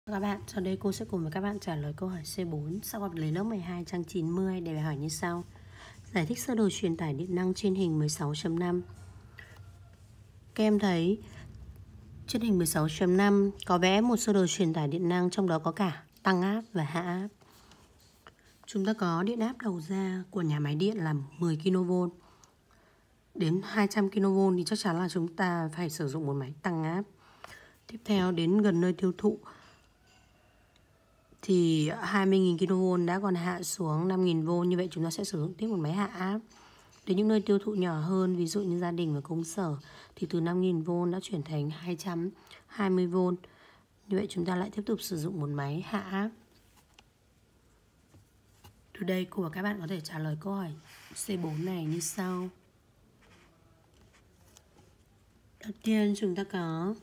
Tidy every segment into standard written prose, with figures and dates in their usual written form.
Các bạn, sau đây cô sẽ cùng với các bạn trả lời câu hỏi C4 sau vật lý lớp 12 trang 90 để bài hỏi như sau. Giải thích sơ đồ truyền tải điện năng trên hình 16.5. Các em thấy trên hình 16.5 có vẽ một sơ đồ truyền tải điện năng, trong đó có cả tăng áp và hạ áp. Chúng ta có điện áp đầu ra của nhà máy điện là 10 kV. Đến 200 kV thì chắc chắn là chúng ta phải sử dụng một máy tăng áp. Tiếp theo đến gần nơi tiêu thụ thì 20.000 kV đã còn hạ xuống 5.000V. Như vậy chúng ta sẽ sử dụng tiếp một máy hạ áp. Đến những nơi tiêu thụ nhỏ hơn, ví dụ như gia đình và công sở, thì từ 5.000V đã chuyển thành 220V. Như vậy chúng ta lại tiếp tục sử dụng một máy hạ áp. Từ đây cô và các bạn có thể trả lời câu hỏi C4 này như sau. Đầu tiên chúng ta có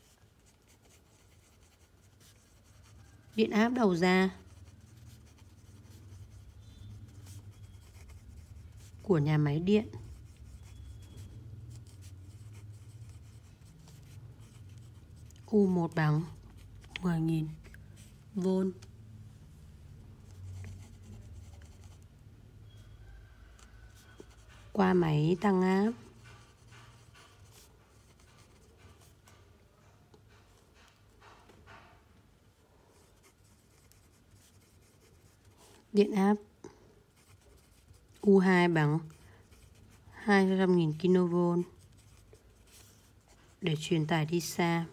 điện áp đầu ra của nhà máy điện U1 bằng 10.000V qua máy tăng áp điện áp U2 bằng 200.000 kV để truyền tải đi xa.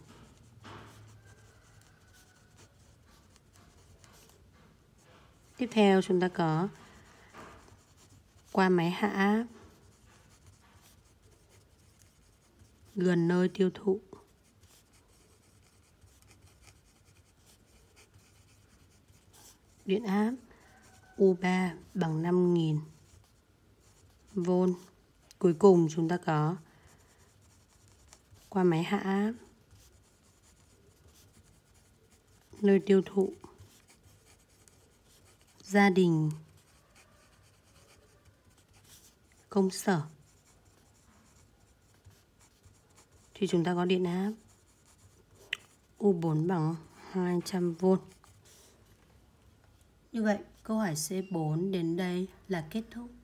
Tiếp theo chúng ta có qua máy hạ áp gần nơi tiêu thụ điện áp U3 bằng 5.000V. Cuối cùng chúng ta có qua máy hạ áp nơi tiêu thụ gia đình, công sở, thì chúng ta có điện áp U4 bằng 200V. Như vậy câu hỏi C4 đến đây là kết thúc.